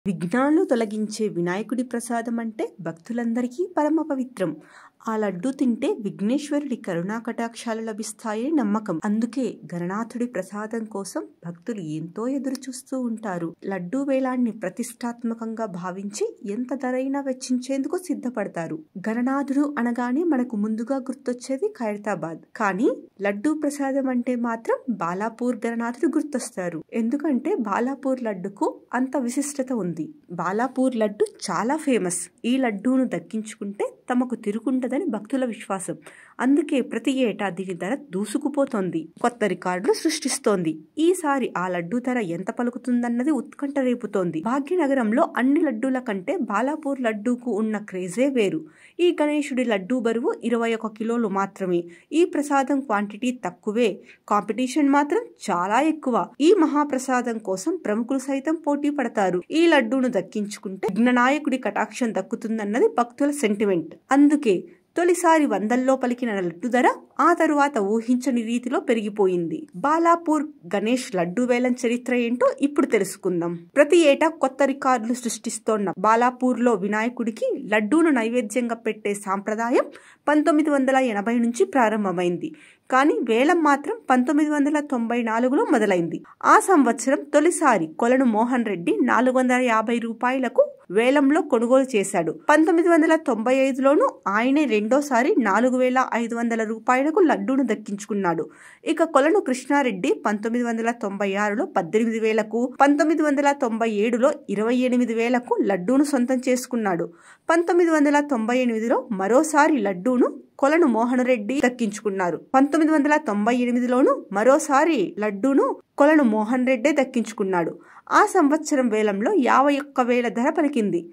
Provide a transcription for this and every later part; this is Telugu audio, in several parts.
విఘ్నాలు తొలగించే వినాయకుడి ప్రసాదం అంటే భక్తులందరికీ పరమ పవిత్రం. ఆ లడ్డూ తింటే విఘ్నేశ్వరుడి కరుణా కటాక్షాలు లభిస్తాయని నమ్మకం. అందుకే గణనాథుడి ప్రసాదం కోసం భక్తులు ఎంతో ఎదురు చూస్తూ ఉంటారు. లడ్డూ వేలాన్ని ప్రతిష్టాత్మకంగా భావించి ఎంత ధరైనా వెచ్చించేందుకు సిద్ధపడతారు. గణనాథుడు అనగానే మనకు ముందుగా గుర్తొచ్చేది ఖైరతాబాద్. కానీ లడ్డూ ప్రసాదం అంటే మాత్రం బాలాపూర్ గణనాథుడు గుర్తొస్తారు. ఎందుకంటే బాలాపూర్ లడ్డుకు అంత విశిష్టత ఉంది. బాలాపూర్ లడ్డు చాలా ఫేమస్. ఈ లడ్డూను దక్కించుకుంటే తమకు తిరుగుండదని భక్తుల విశ్వాసం. అందుకే ప్రతి ఏటా దీని ధర దూసుకుపోతోంది, కొత్త రికార్డులు సృష్టిస్తోంది. ఈసారి ఆ లడ్డూ ధర ఎంత పలుకుతుందన్నది ఉత్కంఠ రేపుతోంది. భాగ్యనగరంలో అన్ని లడ్డూల కంటే బాలాపూర్ లడ్డూకు ఉన్న క్రేజే వేరు. ఈ గణేశుడి లడ్డూ బరువు 21 కిలోలు మాత్రమే. ఈ ప్రసాదం క్వాంటిటీ తక్కువే, కాంపిటీషన్ మాత్రం చాలా ఎక్కువ. ఈ మహాప్రసాదం కోసం ప్రముఖులు సైతం పోటీ పడతారు. ఈ లడ్డూను దక్కించుకుంటే విఘ్ననాయకుడి కటాక్షం దక్కుతుందన్నది భక్తుల సెంటిమెంట్. అందుకే తొలిసారి 100ల్లో పలికిన లడ్డు ధర ఆ తరువాత ఊహించని రీతిలో పెరిగిపోయింది. బాలాపూర్ గణేష్ లడ్డూ వేలం చరిత్ర ఏంటో ఇప్పుడు తెలుసుకుందాం. ప్రతి ఏటా కొత్త రికార్డులు సృష్టిస్తోన్న బాలాపూర్ లో వినాయకుడికి లడ్డూను నైవేద్యంగా పెట్టే సాంప్రదాయం 1980 నుంచి ప్రారంభమైంది. కానీ వేలం మాత్రం 1994లో మొదలైంది. ఆ సంవత్సరం తొలిసారి కొలను మోహన్ రెడ్డి 450 రూపాయలకు వేలంలో కొనుగోలు చేశాడు. 1995లోనూ ఆయనే రెండోసారి 4500 రూపాయలకు లడ్డూను దక్కించుకున్నాడు. ఇక కొలను కృష్ణారెడ్డి 1996లో 18,000కు, 1997లో 28,000కు లడ్డూను సొంతం చేసుకున్నాడు. 1998లో మరోసారి లడ్డూను కొలను మోహన్ రెడ్డి దక్కించుకున్నారు. 1998లోనూ మరోసారి లడ్డూను కొలను మోహన్ రెడ్డే దక్కించుకున్నాడు. ఆ సంవత్సరం వేలంలో 51,000 ధర పలికింది.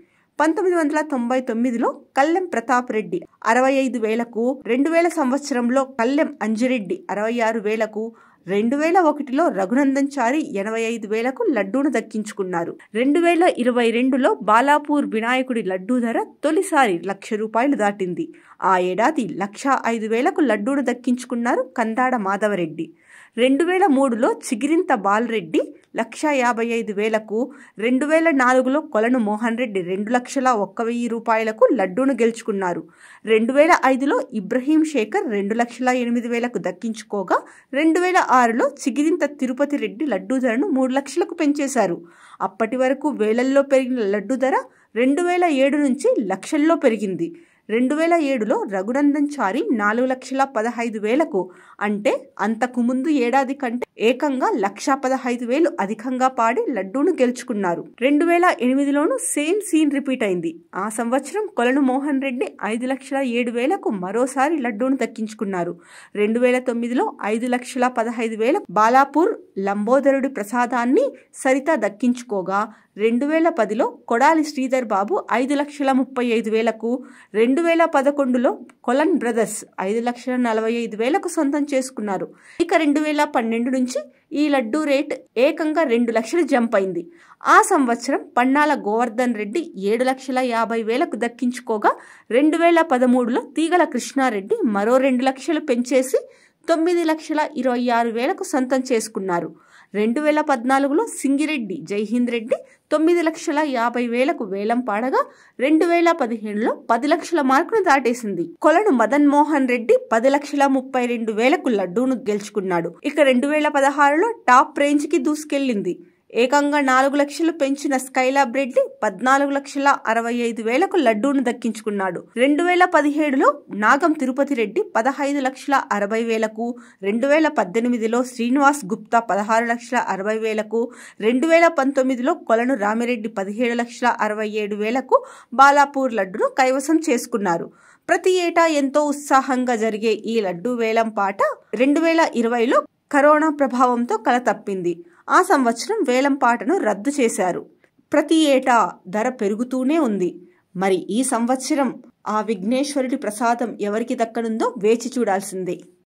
1999లో కల్లెం ప్రతాప్ రెడ్డి 65,000కు, 2000 సంవత్సరంలో కల్లెం అంజిరెడ్డి 66,000కు, 2001లో రఘునందన్ చారి 85,000కు లడ్డూను దక్కించుకున్నారు. 2022లో బాలాపూర్ వినాయకుడి లడ్డూ ధర తొలిసారి 1,00,000 రూపాయలు దాటింది. ఆ ఏడాది 1,05,000కు లడ్డూను దక్కించుకున్నారు కందాడ మాధవరెడ్డి. 2003లో చిగిరింత బాలరెడ్డి 1,55,000కు, 2004లో కొలను మోహన్ రెడ్డి 2,01,000 రూపాయలకు లడ్డూను గెలుచుకున్నారు. 2005లో ఇబ్రహీం శేఖర్ 2,08,000కు దక్కించుకోగా, 2006లో చిగిరింత తిరుపతి రెడ్డి లడ్డూ ధరను 3 లక్షలకు పెంచేశారు. అప్పటి వరకు వేలల్లో పెరిగిన లడ్డూ ధర 2007 నుంచి లక్షల్లో పెరిగింది. 2007లో రఘునందన్ చారి 4,15,000కు, అంటే అంతకు ముందు ఏడాది కంటే ఏకంగా 1,15,000 అధికంగా పాడి లడ్డూను గెలుచుకున్నారు. 2008లోనూ సేమ్ సీన్ రిపీట్ అయింది. ఆ సంవత్సరం కొలను మోహన్ రెడ్డి 5,07,000కు మరోసారి లడ్డూను దక్కించుకున్నారు. 2009లో 5,15,000 బాలాపూర్ లంబోదరుడి ప్రసాదాన్ని సరిత దక్కించుకోగా, 2010లో కొడాలి శ్రీధర్ బాబు 5,35,000కు, 2011లో కొలన్ బ్రదర్స్ 5,45,000కు సొంతం చేసుకున్నారు. ఇక 2012 నుంచి ఈ లడ్డూ రేట్ ఏకంగా 2 లక్షలు జంప్ అయింది. ఆ సంవత్సరం పన్నాల గోవర్ధన్ రెడ్డి 7,50,000కు దక్కించుకోగా, 2013లో తీగల కృష్ణారెడ్డి మరో 2 లక్షలు పెంచేసి 9,26,000కు సొంతం చేసుకున్నారు. 2014లో సింగిరెడ్డి జైహింద్ రెడ్డి 9,50,000కు వేలం పాడగా, 2015లో 10 లక్షల మార్కును దాటేసింది. కొలను మదన్ మోహన్ రెడ్డి 10,32,000కు లడ్డూను గెలుచుకున్నాడు. ఇక 2016లో టాప్ రేంజ్ కి దూసుకెళ్లింది. ఏకంగా 4 లక్షలు పెంచిన స్కైలాబ్ రెడ్డి 14,65,000కు లడ్డూను దక్కించుకున్నాడు. 2017లో నాగం తిరుపతి రెడ్డి 15,60,000కు, 2018లో శ్రీనివాస్ గుప్తా 16,60,000కు, 2019లో కొలను రామిరెడ్డి 17,67,000కు బాలాపూర్ లడ్డును కైవసం చేసుకున్నారు. ప్రతి ఏటా ఎంతో ఉత్సాహంగా జరిగే ఈ లడ్డూ వేలం పాట 2020లో కరోనా ప్రభావంతో కలతప్పింది. ఆ సంవత్సరం వేలం పాటను రద్దు చేశారు. ప్రతి ఏటా ధర పెరుగుతూనే ఉంది. మరి ఈ సంవత్సరం ఆ విఘ్నేశ్వరుడి ప్రసాదం ఎవరికి దక్కనుందో వేచి చూడాల్సిందే.